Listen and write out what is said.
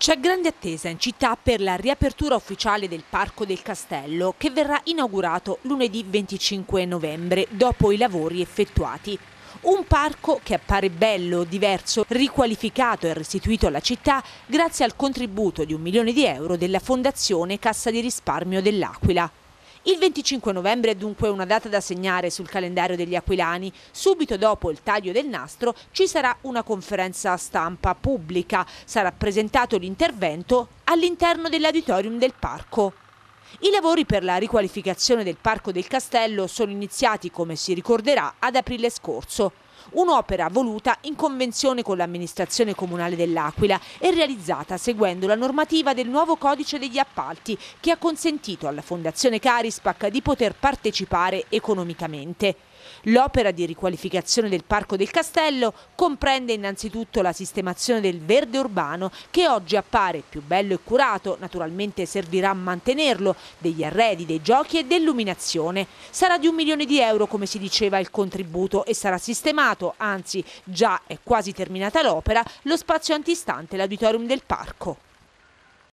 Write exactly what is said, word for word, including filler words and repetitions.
C'è grande attesa in città per la riapertura ufficiale del Parco del Castello, che verrà inaugurato lunedì venticinque novembre, dopo i lavori effettuati. Un parco che appare bello, diverso, riqualificato e restituito alla città grazie al contributo di un milione di euro della Fondazione Cassa di Risparmio dell'Aquila. Il venticinque novembre è dunque una data da segnare sul calendario degli aquilani. Subito dopo il taglio del nastro ci sarà una conferenza stampa pubblica. Sarà presentato l'intervento all'interno dell'auditorium del parco. I lavori per la riqualificazione del Parco del Castello sono iniziati, come si ricorderà, ad aprile scorso. Un'opera voluta in convenzione con l'amministrazione comunale dell'Aquila e realizzata seguendo la normativa del nuovo codice degli appalti, che ha consentito alla Fondazione Carispac di poter partecipare economicamente. L'opera di riqualificazione del Parco del Castello comprende innanzitutto la sistemazione del verde urbano, che oggi appare più bello e curato, naturalmente servirà a mantenerlo, degli arredi, dei giochi e dell'illuminazione. Sarà di un milione di euro, come si diceva, il contributo, e sarà sistemato, anzi già è quasi terminata l'opera, lo spazio antistante l'auditorium del parco.